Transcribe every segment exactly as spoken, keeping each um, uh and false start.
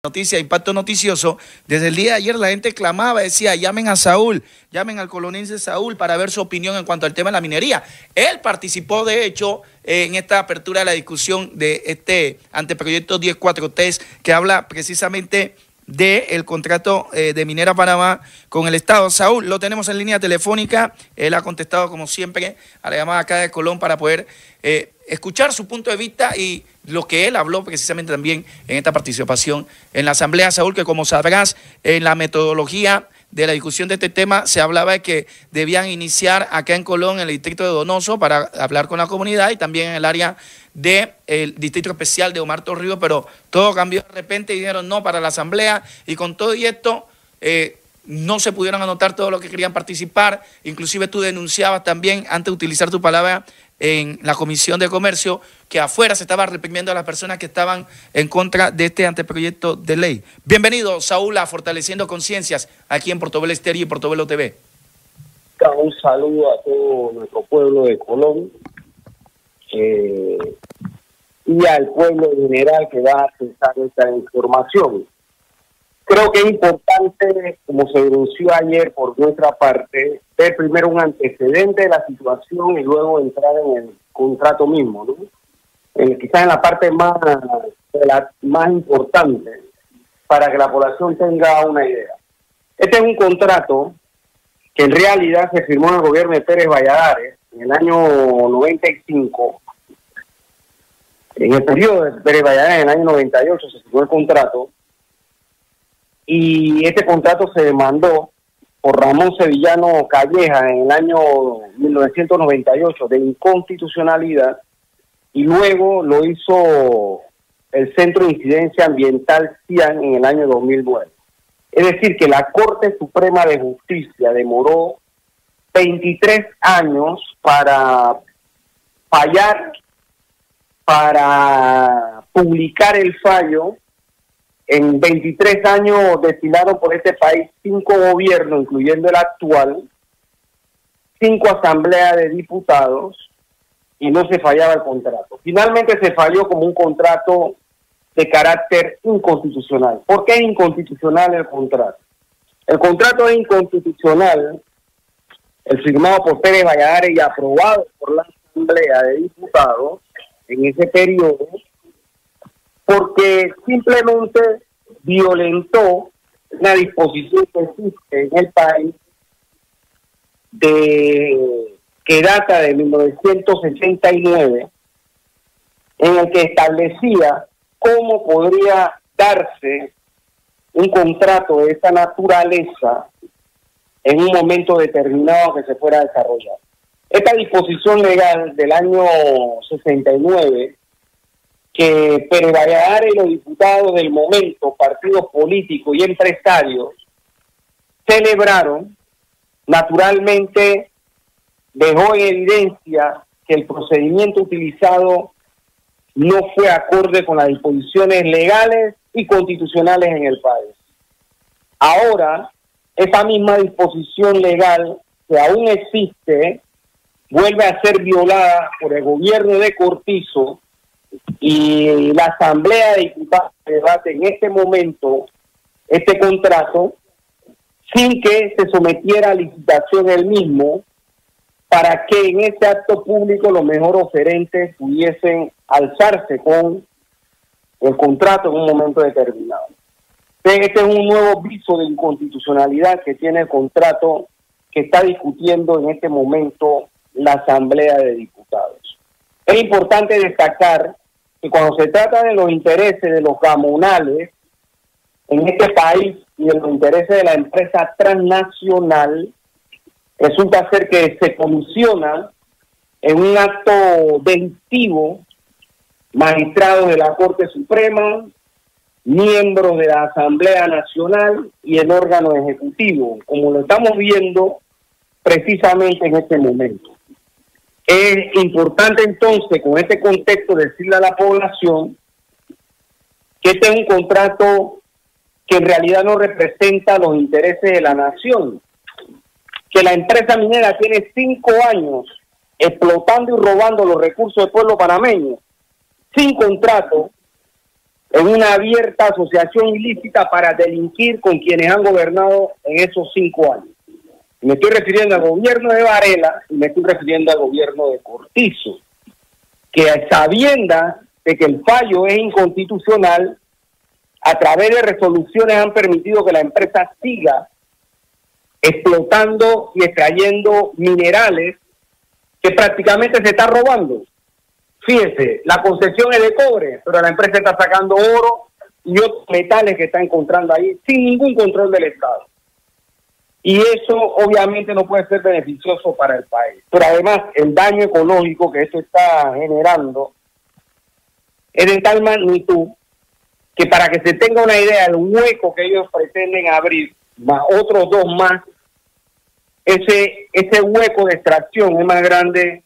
Noticia, impacto noticioso. Desde el día de ayer la gente clamaba, decía, llamen a Saúl, llamen al colonense Saúl para ver su opinión en cuanto al tema de la minería. Él participó, de hecho, en esta apertura de la discusión de este anteproyecto diez cuatro T que habla precisamente del contrato eh, de Minera Panamá con el Estado. Saúl, lo tenemos en línea telefónica. Él ha contestado, como siempre, a la llamada acá de Colón para poder eh, escuchar su punto de vista y lo que él habló precisamente también en esta participación en la Asamblea. Saúl, que como sabrás, en la metodología de la discusión de este tema se hablaba de que debían iniciar acá en Colón, en el distrito de Donoso, para hablar con la comunidad y también en el área del distrito especial de Omar Torrijos, pero todo cambió de repente y dijeron no para la Asamblea, y con todo y esto eh, no se pudieron anotar todos los que querían participar. Inclusive tú denunciabas también, antes de utilizar tu palabra, en la Comisión de Comercio, que afuera se estaba reprimiendo a las personas que estaban en contra de este anteproyecto de ley. Bienvenido, Saúl, a Fortaleciendo Conciencias, aquí en Portobelo Estéreo y Portobelo T V. Un saludo a todo nuestro pueblo de Colón eh, y al pueblo en general que va a accesar esta información. Creo que es importante, como se denunció ayer por nuestra parte, ver primero un antecedente de la situación y luego entrar en el contrato mismo, ¿no? Eh, quizás en la parte más, la, más importante para que la población tenga una idea. Este es un contrato que en realidad se firmó en el gobierno de Pérez Valladares en el año noventa y cinco. En el periodo de Pérez Valladares, en el año noventa y ocho, se firmó el contrato. Y este contrato se demandó por Ramón Sevillano Calleja en el año mil novecientos noventa y ocho de inconstitucionalidad, y luego lo hizo el Centro de Incidencia Ambiental CIAN en el año dos mil nueve. Es decir, que la Corte Suprema de Justicia demoró veintitrés años para fallar, para publicar el fallo. En veintitrés años destinaron por este país cinco gobiernos, incluyendo el actual, cinco asambleas de diputados, y no se fallaba el contrato. Finalmente se falló como un contrato de carácter inconstitucional. ¿Por qué es inconstitucional el contrato? El contrato es inconstitucional, el firmado por Pérez Valladares y aprobado por la Asamblea de Diputados en ese periodo, porque simplemente violentó una disposición que existe en el país de que data de mil novecientos sesenta y nueve, en el que establecía cómo podría darse un contrato de esta naturaleza en un momento determinado que se fuera a desarrollar. Esta disposición legal del año sesenta y nueve, que Pérez Valladares y los diputados del momento, partidos políticos y empresarios, celebraron, naturalmente dejó en evidencia que el procedimiento utilizado no fue acorde con las disposiciones legales y constitucionales en el país. Ahora, esa misma disposición legal que aún existe vuelve a ser violada por el gobierno de Cortizo, y la Asamblea de Diputados debate en este momento este contrato sin que se sometiera a licitación el mismo, para que en ese acto público los mejores oferentes pudiesen alzarse con el contrato en un momento determinado. Este es un nuevo viso de inconstitucionalidad que tiene el contrato que está discutiendo en este momento la Asamblea de Diputados. Es importante destacar que cuando se trata de los intereses de los gamonales en este país y de los intereses de la empresa transnacional, resulta ser que se colusionan en un acto delictivo magistrados de la Corte Suprema, miembros de la Asamblea Nacional y el órgano ejecutivo, como lo estamos viendo precisamente en este momento. Es importante entonces, con este contexto, decirle a la población que este es un contrato que en realidad no representa los intereses de la nación, que la empresa minera tiene cinco años explotando y robando los recursos del pueblo panameño, sin contrato, en una abierta asociación ilícita para delinquir con quienes han gobernado en esos cinco años. Me estoy refiriendo al gobierno de Varela y me estoy refiriendo al gobierno de Cortizo, que a sabiendas de que el fallo es inconstitucional, a través de resoluciones han permitido que la empresa siga explotando y extrayendo minerales que prácticamente se está robando. Fíjese, la concesión es de cobre, pero la empresa está sacando oro y otros metales que está encontrando ahí sin ningún control del Estado. Y eso obviamente no puede ser beneficioso para el país. Pero además el daño ecológico que esto está generando es de tal magnitud que, para que se tenga una idea del hueco que ellos pretenden abrir, más otros dos más, ese, ese hueco de extracción es más grande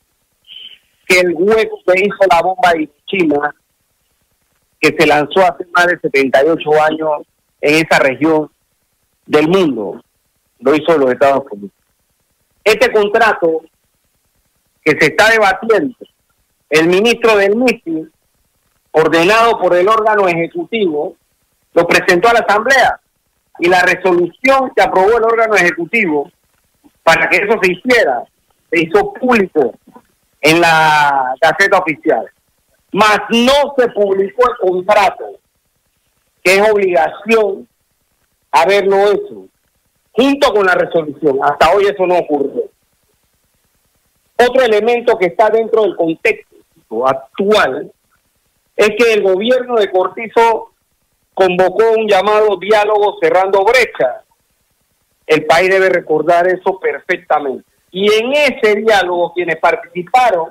que el hueco que hizo la bomba de China, que se lanzó hace más de setenta y ocho años en esa región del mundo. Lo hizo los Estados Unidos. Este contrato que se está debatiendo, el ministro del M I S I, ordenado por el órgano ejecutivo, lo presentó a la Asamblea, y la resolución que aprobó el órgano ejecutivo para que eso se hiciera, se hizo público en la Gaceta Oficial. Mas no se publicó el contrato, que es obligación haberlo hecho, junto con la resolución. Hasta hoy eso no ocurrió. Otro elemento que está dentro del contexto actual es que el gobierno de Cortizo convocó un llamado diálogo cerrando brechas. El país debe recordar eso perfectamente. Y en ese diálogo, quienes participaron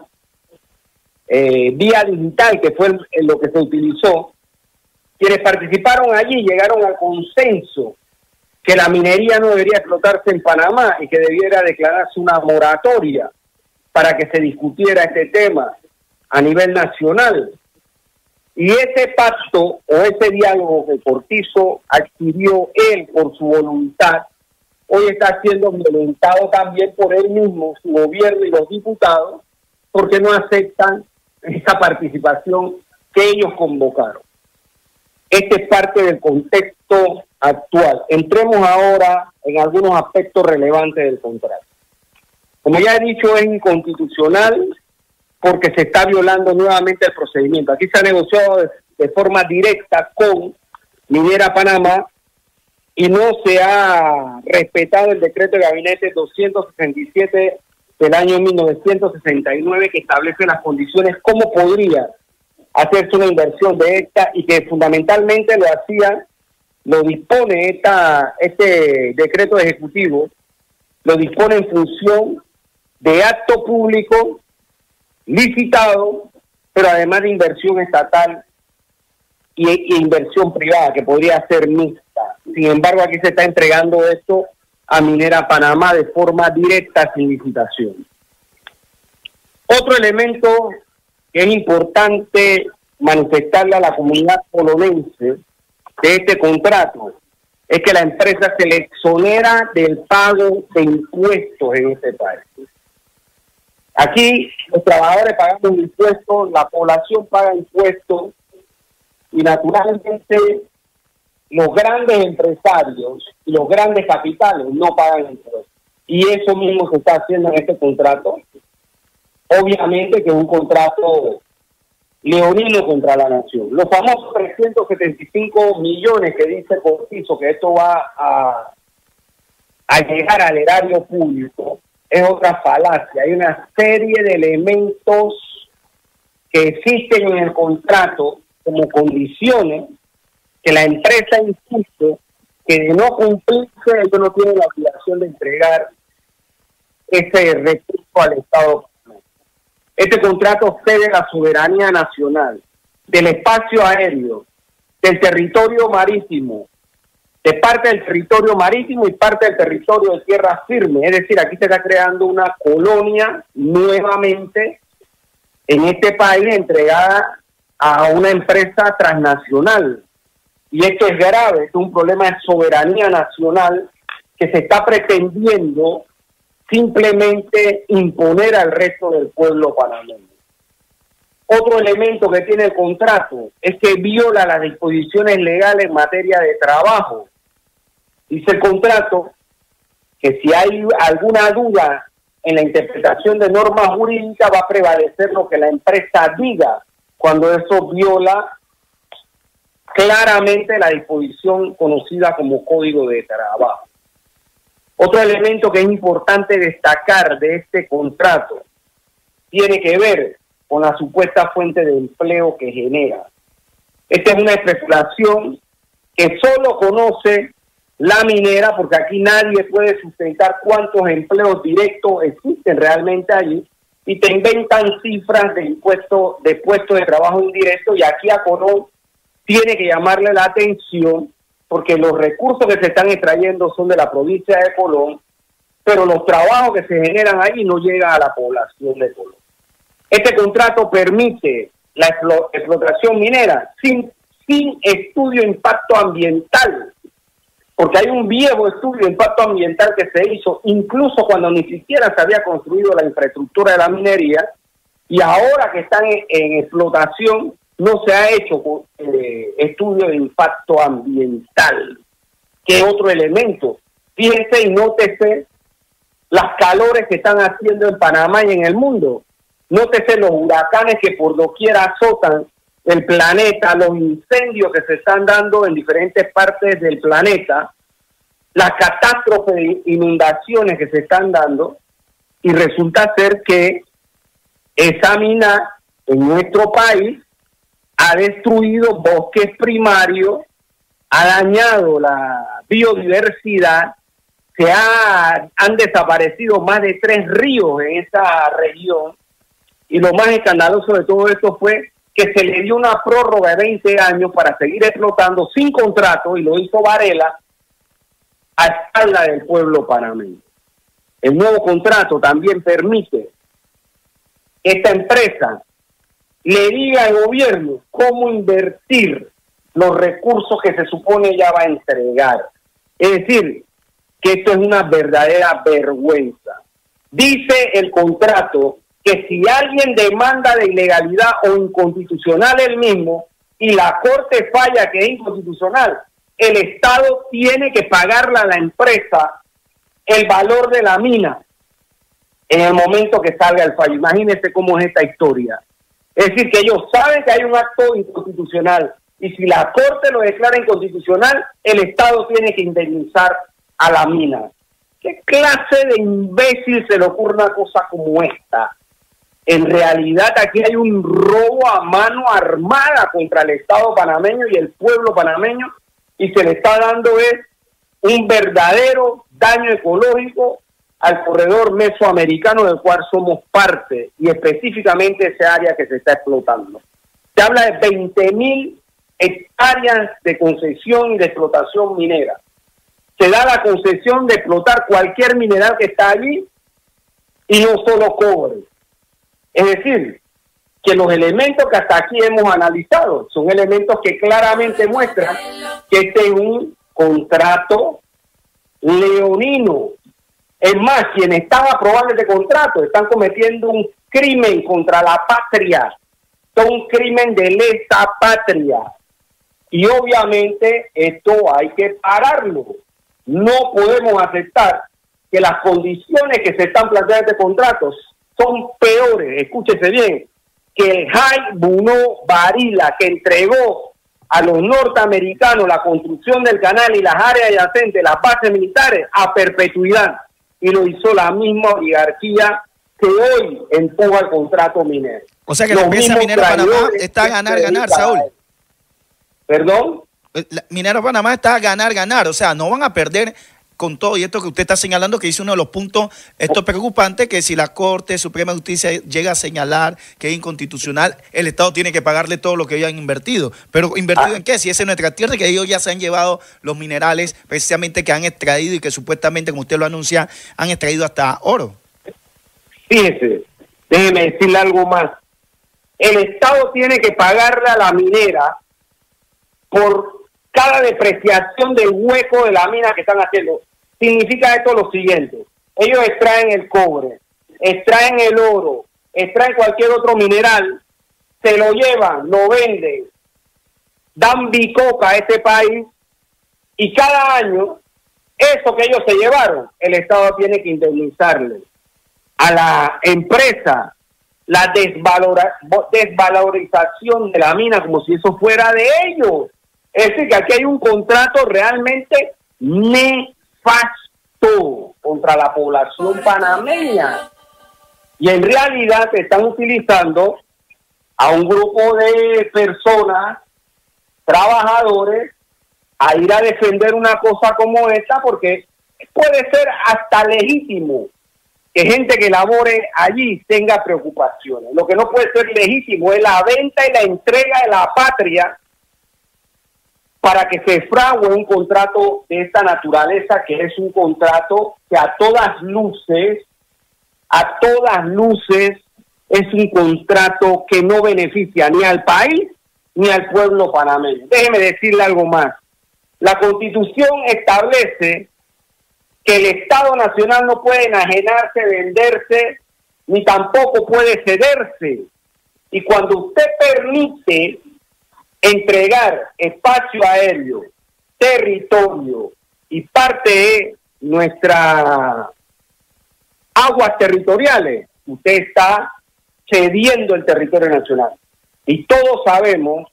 eh, vía digital, que fue el, el, lo que se utilizó, quienes participaron allí llegaron al consenso que la minería no debería explotarse en Panamá y que debiera declararse una moratoria para que se discutiera este tema a nivel nacional. Y ese pacto o ese diálogo que Cortizo adquirió él por su voluntad, hoy está siendo violentado también por él mismo, su gobierno y los diputados, porque no aceptan esa participación que ellos convocaron. Este es parte del contexto actual. Entremos ahora en algunos aspectos relevantes del contrato. Como ya he dicho, es inconstitucional porque se está violando nuevamente el procedimiento. Aquí se ha negociado de, de forma directa con Minera Panamá y no se ha respetado el decreto de gabinete doscientos sesenta y siete del año mil novecientos sesenta y nueve, que establece las condiciones cómo podría hacerse una inversión de esta, y que fundamentalmente lo hacía, lo dispone esta, este decreto ejecutivo, lo dispone en función de acto público licitado, pero además de inversión estatal y, y inversión privada, que podría ser mixta. Sin embargo, aquí se está entregando esto a Minera Panamá de forma directa, sin licitación. Otro elemento que es importante manifestarle a la comunidad colonense de este contrato es que la empresa se le exonera del pago de impuestos en este país. Aquí los trabajadores pagamos impuestos, la población paga impuestos, y naturalmente los grandes empresarios y los grandes capitales no pagan impuestos. Y eso mismo se está haciendo en este contrato. Obviamente que es un contrato leonino contra la nación. Los famosos trescientos setenta y cinco millones que dice Cortizo que esto va a, a llegar al erario público es otra falacia. Hay una serie de elementos que existen en el contrato como condiciones que la empresa insiste que de no cumplirse ellos no tienen la obligación de entregar ese recurso al Estado. Este contrato cede la soberanía nacional del espacio aéreo, del territorio marítimo, de parte del territorio marítimo y parte del territorio de tierra firme. Es decir, aquí se está creando una colonia nuevamente en este país entregada a una empresa transnacional. Y esto es grave, es un problema de soberanía nacional que se está pretendiendo simplemente imponer al resto del pueblo panameño. Otro elemento que tiene el contrato es que viola las disposiciones legales en materia de trabajo. Dice el contrato que si hay alguna duda en la interpretación de normas jurídicas va a prevalecer lo que la empresa diga, cuando eso viola claramente la disposición conocida como Código de Trabajo. Otro elemento que es importante destacar de este contrato tiene que ver con la supuesta fuente de empleo que genera. Esta es una especulación que solo conoce la minera, porque aquí nadie puede sustentar cuántos empleos directos existen realmente allí, y te inventan cifras de impuestos, de puestos de trabajo indirecto, y aquí a Colón tiene que llamarle la atención, porque los recursos que se están extrayendo son de la provincia de Colón, pero los trabajos que se generan ahí no llegan a la población de Colón. Este contrato permite la explotación minera sin, sin estudio de impacto ambiental, porque hay un viejo estudio de impacto ambiental que se hizo incluso cuando ni siquiera se había construido la infraestructura de la minería, y ahora que están en, en explotación no se ha hecho eh, estudio de impacto ambiental. ¿Qué otro elemento? Fíjense y nótese las calores que están haciendo en Panamá y en el mundo. Nótese los huracanes que por doquier azotan el planeta, los incendios que se están dando en diferentes partes del planeta, las catástrofes de inundaciones que se están dando, y resulta ser que esa mina en nuestro país ha destruido bosques primarios, ha dañado la biodiversidad, se ha, han desaparecido más de tres ríos en esa región, y lo más escandaloso de todo esto fue que se le dio una prórroga de veinte años para seguir explotando sin contrato, y lo hizo Varela a espalda del pueblo panameño. El nuevo contrato también permite que esta empresa le diga al gobierno cómo invertir los recursos que se supone ya va a entregar. Es decir, que esto es una verdadera vergüenza. Dice el contrato que si alguien demanda de ilegalidad o inconstitucional el mismo, y la Corte falla que es inconstitucional, el Estado tiene que pagarle a la empresa el valor de la mina en el momento que salga el fallo. Imagínense cómo es esta historia. Es decir, que ellos saben que hay un acto inconstitucional, y si la Corte lo declara inconstitucional, el Estado tiene que indemnizar a la mina. ¿Qué clase de imbécil se le ocurre una cosa como esta? En realidad aquí hay un robo a mano armada contra el Estado panameño y el pueblo panameño, y se le está dando es un verdadero daño ecológico al corredor mesoamericano del cual somos parte, y específicamente ese área que se está explotando. Se habla de veinte mil hectáreas de concesión y de explotación minera. Se da la concesión de explotar cualquier mineral que está allí, y no solo cobre. Es decir, que los elementos que hasta aquí hemos analizado son elementos que claramente muestran que este es un contrato leonino. Es más, quienes están aprobando este contrato están cometiendo un crimen contra la patria, es un crimen de lesa patria. Y obviamente esto hay que pararlo. No podemos aceptar que las condiciones que se están planteando en este contrato son peores, escúchese bien, que el Jai Bunó Varila, que entregó a los norteamericanos la construcción del canal y las áreas adyacentes, las bases militares, a perpetuidad. Y lo hizo la misma oligarquía que hoy empuja el contrato minero. O sea que la empresa Minera Panamá está a ganar, ganar, Saúl. ¿Perdón? La Minera Panamá está a ganar, ganar. O sea, no van a perder con todo. Y esto que usted está señalando, que es uno de los puntos, esto es preocupante, que si la Corte Suprema de Justicia llega a señalar que es inconstitucional, el Estado tiene que pagarle todo lo que ellos han invertido. ¿Pero invertido ah. en qué? Si es en nuestra tierra, que ellos ya se han llevado los minerales precisamente que han extraído y que supuestamente, como usted lo anuncia, han extraído hasta oro. Fíjese, déjeme decirle algo más. El Estado tiene que pagarle a la minera por cada depreciación del hueco de la mina que están haciendo. Significa esto lo siguiente: ellos extraen el cobre, extraen el oro, extraen cualquier otro mineral, se lo llevan, lo venden, dan bicoca a este país y cada año eso que ellos se llevaron, el Estado tiene que indemnizarle a la empresa la desvalora, desvalorización de la mina como si eso fuera de ellos. Es decir, que aquí hay un contrato realmente nefasto contra la población panameña. Y en realidad están utilizando a un grupo de personas, trabajadores, a ir a defender una cosa como esta, porque puede ser hasta legítimo que gente que labore allí tenga preocupaciones. Lo que no puede ser legítimo es la venta y la entrega de la patria para que se frague un contrato de esta naturaleza, que es un contrato que a todas luces, a todas luces, es un contrato que no beneficia ni al país ni al pueblo panameño. Déjeme decirle algo más. La Constitución establece que el Estado Nacional no puede enajenarse, venderse, ni tampoco puede cederse. Y cuando usted permite entregar espacio aéreo, territorio y parte de nuestras aguas territoriales, usted está cediendo el territorio nacional. Y todos sabemos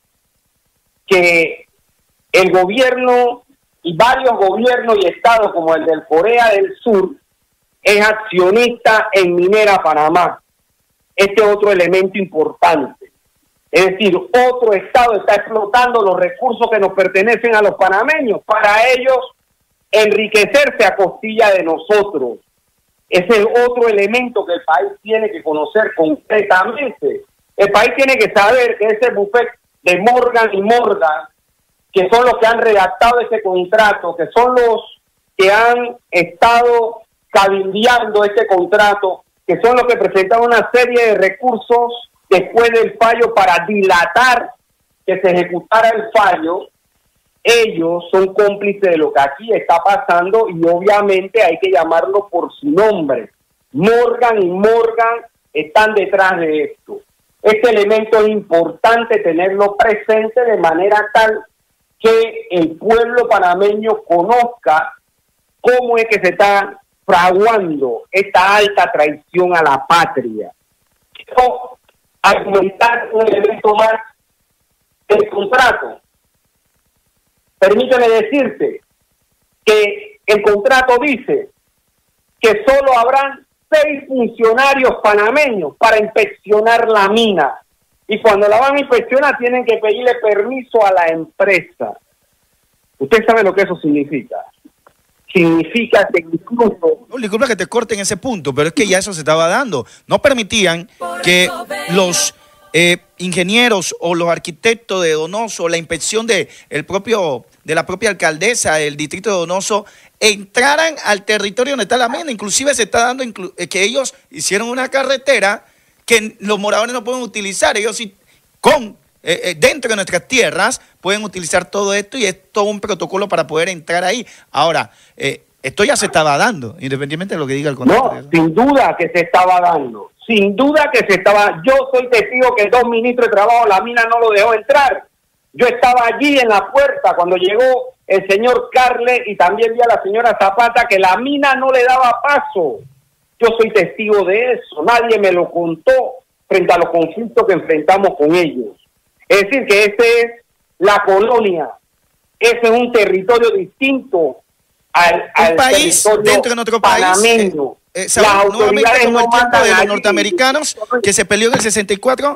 que el gobierno y varios gobiernos y estados como el del Corea del Sur es accionista en Minera Panamá. Este es otro elemento importante. Es decir, otro estado está explotando los recursos que nos pertenecen a los panameños para ellos enriquecerse a costilla de nosotros. Ese es otro elemento que el país tiene que conocer concretamente. El país tiene que saber que ese buffet de Morgan y Morgan, que son los que han redactado ese contrato, que son los que han estado cabildeando este contrato, que son los que presentaron una serie de recursos después del fallo para dilatar que se ejecutara el fallo, ellos son cómplices de lo que aquí está pasando y obviamente hay que llamarlo por su nombre. Morgan y Morgan están detrás de esto. Este elemento es importante tenerlo presente de manera tal que el pueblo panameño conozca cómo es que se está fraguando esta alta traición a la patria. Quiero argumentar un elemento más del contrato. Permíteme decirte que el contrato dice que solo habrán seis funcionarios panameños para inspeccionar la mina. Y cuando la van a inspeccionar tienen que pedirle permiso a la empresa. ¿Usted sabe lo que eso significa? Significa que incluso... No, disculpa que te corte en ese punto, pero es que ya eso se estaba dando. No permitían que los eh, ingenieros o los arquitectos de Donoso, la inspección de, el propio, de la propia alcaldesa del distrito de Donoso, entraran al territorio donde está la mina. Inclusive se está dando que ellos hicieron una carretera que los moradores no pueden utilizar. Ellos sí, con eh, eh, dentro de nuestras tierras pueden utilizar todo esto y es todo un protocolo para poder entrar ahí. Ahora, eh, esto ya se estaba dando, independientemente de lo que diga el contrato. No, sin duda que se estaba dando. Sin duda que se estaba... Yo soy testigo que dos ministros de trabajo, la mina no lo dejó entrar. Yo estaba allí en la puerta cuando llegó el señor Carle y también vi a la señora Zapata que la mina no le daba paso. Yo soy testigo de eso. Nadie me lo contó frente a los conflictos que enfrentamos con ellos. Es decir, que ese es la colonia. Ese es un territorio distinto al, al país dentro de nuestro panameño. país. Eh, eh, Las autoridades como no el tiempo de los norteamericanos que se peleó en el sesenta y cuatro.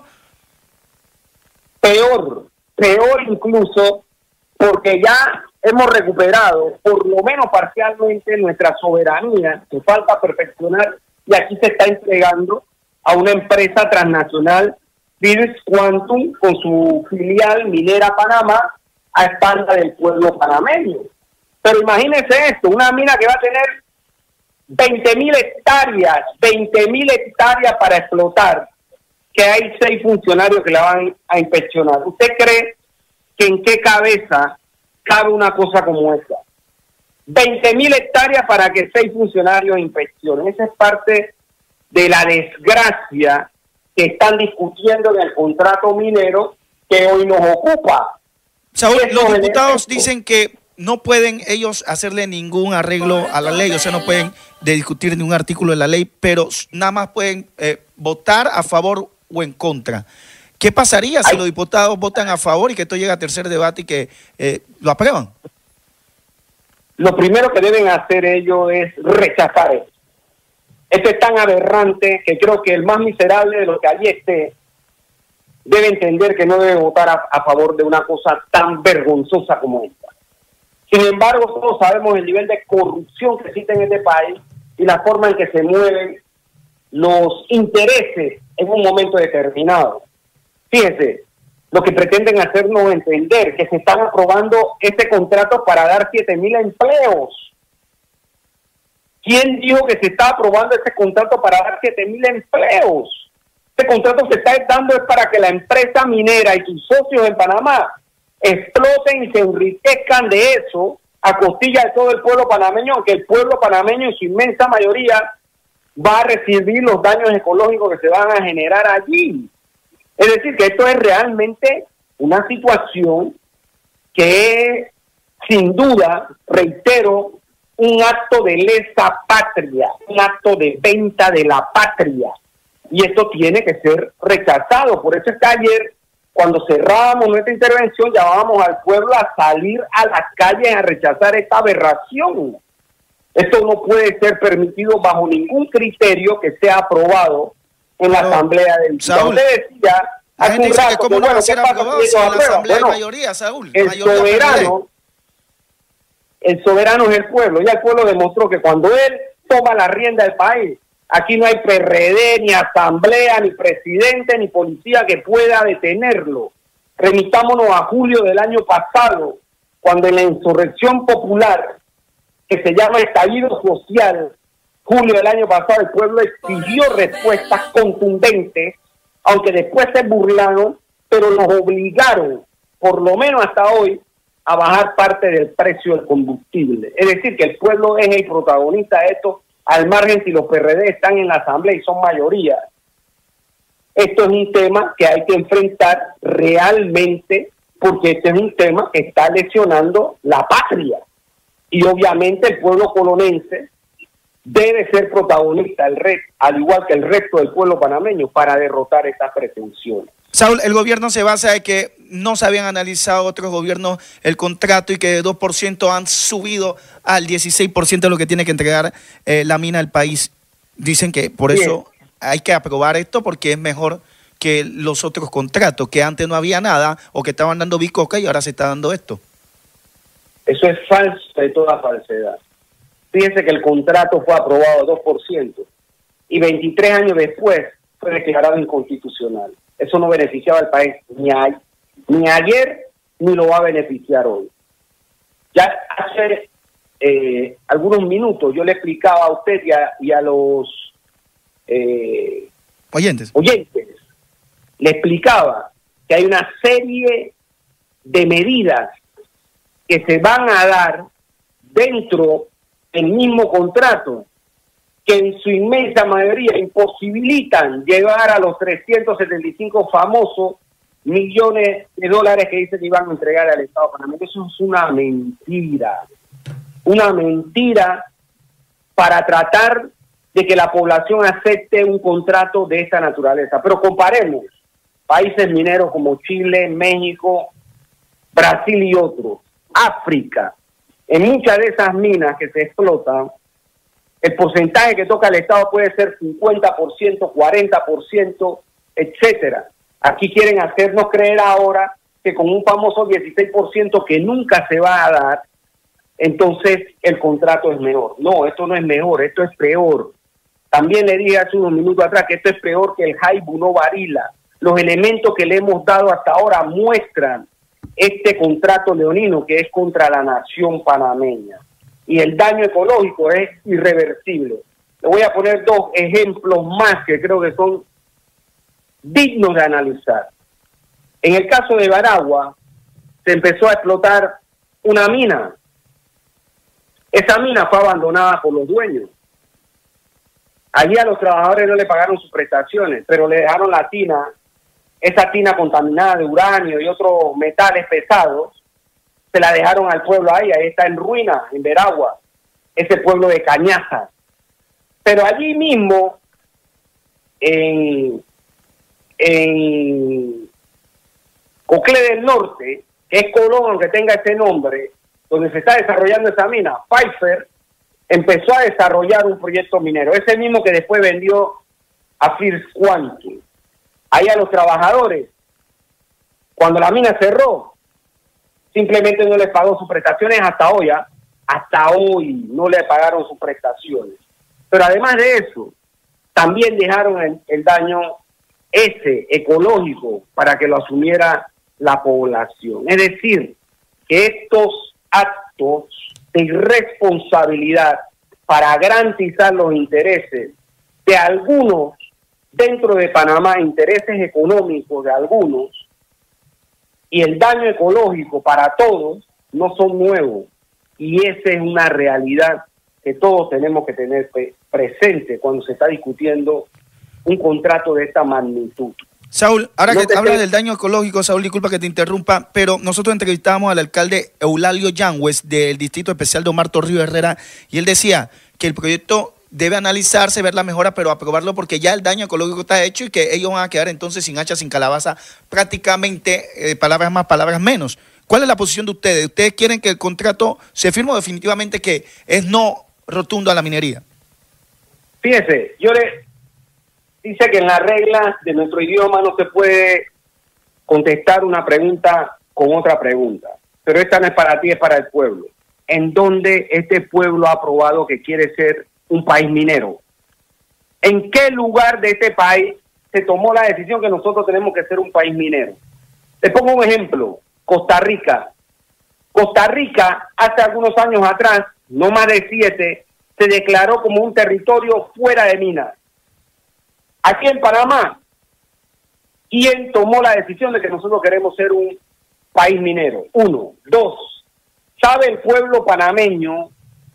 Peor, peor incluso, porque ya hemos recuperado, por lo menos parcialmente, nuestra soberanía, que falta perfeccionar, y aquí se está entregando a una empresa transnacional, First Quantum, con su filial Minera Panamá, a espalda del pueblo panameño. Pero imagínense esto, una mina que va a tener veinte mil hectáreas, veinte mil hectáreas para explotar, que hay seis funcionarios que la van a inspeccionar. ¿Usted cree que en qué cabeza cabe una cosa como esta? veinte mil hectáreas para que seis funcionarios inspeccionen. Esa es parte de la desgracia que están discutiendo en el contrato minero que hoy nos ocupa. Saúl, los diputados dicen que no pueden ellos hacerle ningún arreglo a la ley, o sea, no pueden discutir ningún artículo de la ley, pero nada más pueden eh, votar a favor o en contra. ¿Qué pasaría si Ay. los diputados votan a favor y que esto llegue a tercer debate y que eh, lo aprueban? Lo primero que deben hacer ellos es rechazar esto. Esto es tan aberrante que creo que el más miserable de los que allí esté debe entender que no debe votar a, a favor de una cosa tan vergonzosa como esta. Sin embargo, todos sabemos el nivel de corrupción que existe en este país y la forma en que se mueven los intereses en un momento determinado. Fíjense, lo que pretenden hacernos entender que se están aprobando este contrato para dar siete mil empleos. ¿Quién dijo que se está aprobando este contrato para dar siete mil empleos? Este contrato se está dando es para que la empresa minera y sus socios en Panamá exploten y se enriquezcan de eso a costilla de todo el pueblo panameño, aunque el pueblo panameño en su inmensa mayoría va a recibir los daños ecológicos que se van a generar allí. Es decir, que esto es realmente una situación que sin duda, reitero, un acto de lesa patria, un acto de venta de la patria. Y esto tiene que ser rechazado. Por eso es que ayer, cuando cerrábamos nuestra intervención, llamábamos al pueblo a salir a las calles a rechazar esta aberración. Esto no puede ser permitido bajo ningún criterio que sea aprobado en la no, Asamblea de Diputados. Saúl, usted decía hace un rato, que cómo no va a ser aprobado si en la Asamblea bueno, hay mayoría, Saúl. El mayoría soberano, el soberano es el pueblo. Ya el pueblo demostró que cuando él toma la rienda del país, aquí no hay P R D, ni asamblea, ni presidente, ni policía que pueda detenerlo. Remitámonos a julio del año pasado, cuando en la insurrección popular, que se llama estallido social, julio del año pasado, el pueblo exigió respuestas contundentes, aunque después se burlaron, pero los obligaron, por lo menos hasta hoy, a bajar parte del precio del combustible. Es decir, que el pueblo es el protagonista de esto, al margen si los P R D están en la asamblea y son mayoría. Esto es un tema que hay que enfrentar realmente, porque este es un tema que está lesionando la patria. Y obviamente el pueblo colonense debe ser protagonista, el re, al igual que el resto del pueblo panameño, para derrotar estas pretensiones. Saúl, el gobierno se basa en que no se habían analizado otros gobiernos el contrato y que de dos por ciento han subido al dieciséis por ciento de lo que tiene que entregar eh, la mina al país. Dicen que por Bien. eso hay que aprobar esto porque es mejor que los otros contratos, que antes no había nada o que estaban dando bicoca y ahora se está dando esto. Eso es falso de toda falsedad. Fíjense que el contrato fue aprobado a dos por ciento y veintitrés años después fue declarado inconstitucional. Eso no beneficiaba al país ni, a, ni ayer ni lo va a beneficiar hoy. Ya hace eh, algunos minutos yo le explicaba a usted y a, y a los eh, oyentes. oyentes, le explicaba que hay una serie de medidas que se van a dar dentro del mismo contrato que en su inmensa mayoría imposibilitan llegar a los trescientos setenta y cinco famosos millones de dólares que dice que iban a entregar al Estado panameño. Eso es una mentira, una mentira para tratar de que la población acepte un contrato de esta naturaleza. Pero comparemos países mineros como Chile, México, Brasil y otros, África. En muchas de esas minas que se explotan, el porcentaje que toca el Estado puede ser cincuenta por ciento, cuarenta por ciento, etcétera. Aquí quieren hacernos creer ahora que con un famoso dieciséis por ciento que nunca se va a dar, entonces el contrato es mejor. No, esto no es mejor, esto es peor. También le dije hace unos minutos atrás que esto es peor que el Jaibu no varila. Los elementos que le hemos dado hasta ahora muestran este contrato leonino que es contra la nación panameña. Y el daño ecológico es irreversible. Le voy a poner dos ejemplos más que creo que son dignos de analizar. En el caso de Baragua, se empezó a explotar una mina. Esa mina fue abandonada por los dueños. allí a los trabajadores no le pagaron sus prestaciones, pero le dejaron la tina, esa tina contaminada de uranio y otros metales pesados, se la dejaron al pueblo ahí, ahí está en ruina, en Veragua, ese pueblo de Cañaza. Pero allí mismo, en, en Coclé del Norte, que es Colón, aunque tenga ese nombre, donde se está desarrollando esa mina, Pfeiffer empezó a desarrollar un proyecto minero, ese mismo que después vendió a First Quantum. Ahí a los trabajadores, cuando la mina cerró, simplemente no les pagó sus prestaciones hasta hoy, ¿eh? hasta hoy no le pagaron sus prestaciones. Pero además de eso, también dejaron el, el daño ese ecológico para que lo asumiera la población. Es decir, que estos actos de irresponsabilidad para garantizar los intereses de algunos dentro de Panamá, intereses económicos de algunos, y el daño ecológico para todos, no son nuevos. Y esa es una realidad que todos tenemos que tener presente cuando se está discutiendo un contrato de esta magnitud. Saúl, ahora no que te hablas sé. del daño ecológico, Saúl, disculpa que te interrumpa, pero nosotros entrevistábamos al alcalde Eulalio Yangües del Distrito Especial de Omar Torrijos Herrera, y él decía que el proyecto debe analizarse, ver la mejora, pero aprobarlo porque ya el daño ecológico está hecho y que ellos van a quedar entonces sin hacha, sin calabaza, prácticamente, eh, palabras más, palabras menos. ¿Cuál es la posición de ustedes? ¿Ustedes quieren que el contrato se firme o definitivamente que es no rotundo a la minería? Fíjese, yo le dice que en las reglas de nuestro idioma no se puede contestar una pregunta con otra pregunta, pero esta no es para ti, es para el pueblo. ¿En dónde este pueblo ha aprobado que quiere ser un país minero? ¿En qué lugar de este país se tomó la decisión que nosotros tenemos que ser un país minero? Te pongo un ejemplo, Costa Rica. Costa Rica, hace algunos años atrás, no más de siete, se declaró como un territorio fuera de minas. Aquí en Panamá, ¿quién tomó la decisión de que nosotros queremos ser un país minero? Uno. Dos, ¿sabe el pueblo panameño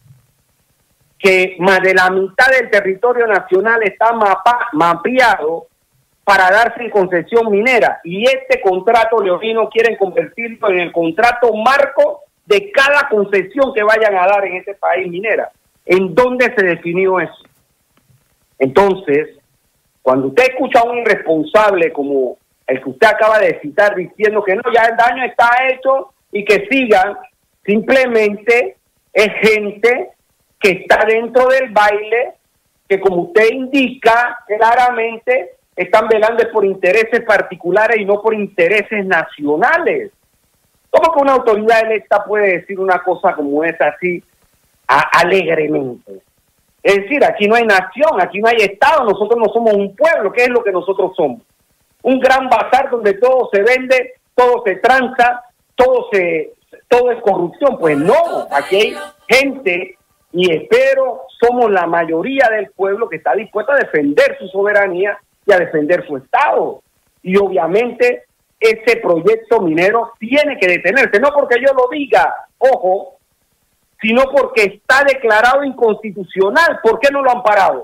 que más de la mitad del territorio nacional está mapa, mapeado para darse en concesión minera? Y este contrato leonino quieren convertirlo en el contrato marco de cada concesión que vayan a dar en este país minera. ¿En dónde se definió eso? Entonces, cuando usted escucha a un irresponsable como el que usted acaba de citar diciendo que no, ya el daño está hecho y que sigan, simplemente es gente que está dentro del baile, que como usted indica claramente, están velando por intereses particulares y no por intereses nacionales. ¿Cómo que una autoridad electa puede decir una cosa como esa así a, alegremente? Es decir, aquí no hay nación, aquí no hay Estado, nosotros no somos un pueblo. ¿Qué es lo que nosotros somos? Un gran bazar donde todo se vende, todo se tranza, todo se todo es corrupción. Pues no, aquí hay gente, y espero somos la mayoría del pueblo que está dispuesta a defender su soberanía y a defender su Estado. Y obviamente ese proyecto minero tiene que detenerse, no porque yo lo diga, ojo, sino porque está declarado inconstitucional. ¿Por qué no lo han parado?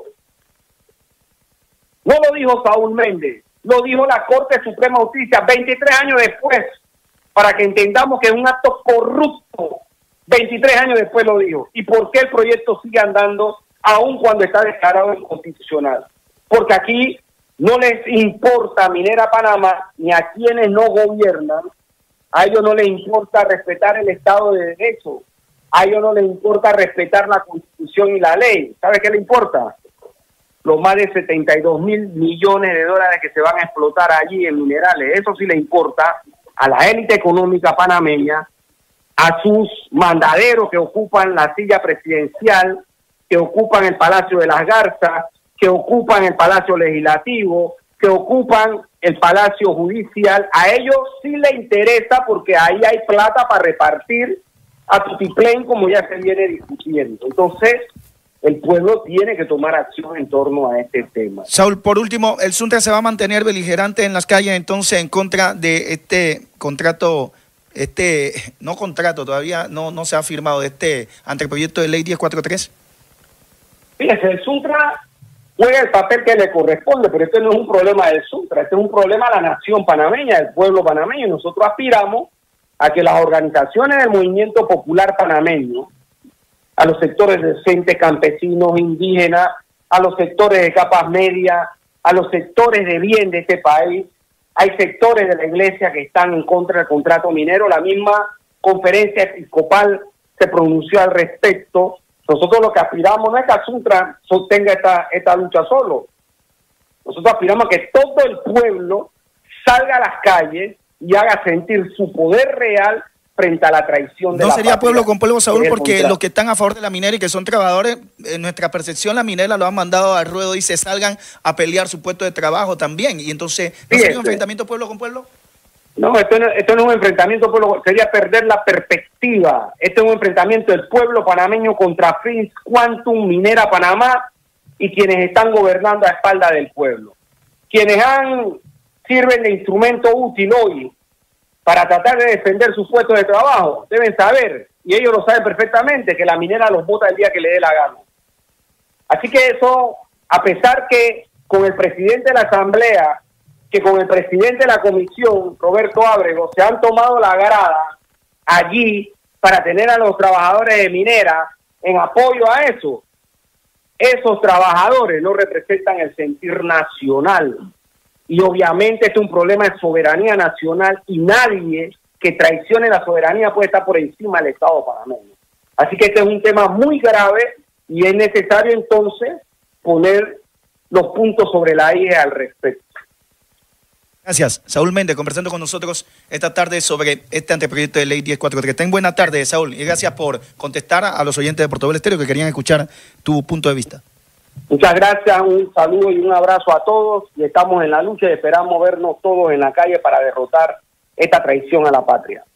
No lo dijo Saúl Méndez, lo dijo la Corte Suprema de Justicia veintitrés años después, para que entendamos que es un acto corrupto. veintitrés años después lo dijo. ¿Y por qué el proyecto sigue andando aun cuando está declarado inconstitucional? Porque aquí no les importa Minera Panamá ni a quienes no gobiernan. A ellos no les importa respetar el Estado de Derecho. A ellos no les importa respetar la Constitución y la ley. ¿Sabe qué le importa? Los más de setenta y dos mil millones de dólares que se van a explotar allí en minerales. Eso sí le importa a la élite económica panameña, a sus mandaderos que ocupan la silla presidencial, que ocupan el Palacio de las Garzas, que ocupan el Palacio Legislativo, que ocupan el Palacio Judicial. A ellos sí les interesa porque ahí hay plata para repartir a tutiplén, como ya se viene discutiendo. Entonces, el pueblo tiene que tomar acción en torno a este tema. Saúl, por último, el Suntra se va a mantener beligerante en las calles entonces en contra de este contrato, este, no contrato, todavía no, no se ha firmado, de este anteproyecto de ley diez cuarenta y tres. Fíjese, el Suntra juega el papel que le corresponde, pero este no es un problema del Suntra, este es un problema de la nación panameña, del pueblo panameño. Nosotros aspiramos a que las organizaciones del movimiento popular panameño, a los sectores decentes, campesinos, indígenas, a los sectores de capas medias, a los sectores de bien de este país, hay sectores de la iglesia que están en contra del contrato minero, la misma conferencia episcopal se pronunció al respecto. Nosotros lo que aspiramos no es que Asuntra sostenga esta, esta lucha solo. Nosotros aspiramos a que todo el pueblo salga a las calles y haga sentir su poder real frente a la traición de la No sería pueblo con pueblo, Saúl, porque contrato. los que están a favor de la minera y que son trabajadores, en nuestra percepción la minera lo han mandado al ruedo y se salgan a pelear su puesto de trabajo también. Y entonces, ¿no Sí, sería un este, enfrentamiento pueblo con pueblo? No, esto no, esto no es un enfrentamiento pueblo, sería perder la perspectiva. Este es un enfrentamiento del pueblo panameño contra Prince Quantum, Minera Panamá y quienes están gobernando a espalda del pueblo. Quienes han sirven de instrumento útil hoy para tratar de defender sus puestos de trabajo, deben saber, y ellos lo saben perfectamente, que la minera los vota el día que le dé la gana. Así que eso, a pesar que con el presidente de la Asamblea, que con el presidente de la Comisión, Roberto Ábrego, se han tomado la grada allí para tener a los trabajadores de minera en apoyo a eso, esos trabajadores no representan el sentir nacional. Y obviamente este es un problema de soberanía nacional y nadie que traicione la soberanía puede estar por encima del Estado panameño. Así que este es un tema muy grave y es necesario entonces poner los puntos sobre la I al respecto. Gracias. Saúl Méndez, conversando con nosotros esta tarde sobre este anteproyecto de ley diez cuarenta y tres. Ten buena tarde, Saúl, y gracias por contestar a los oyentes de Portobelo Estéreo que querían escuchar tu punto de vista. Muchas gracias, un saludo y un abrazo a todos y estamos en la lucha y esperamos vernos todos en la calle para derrotar esta traición a la patria.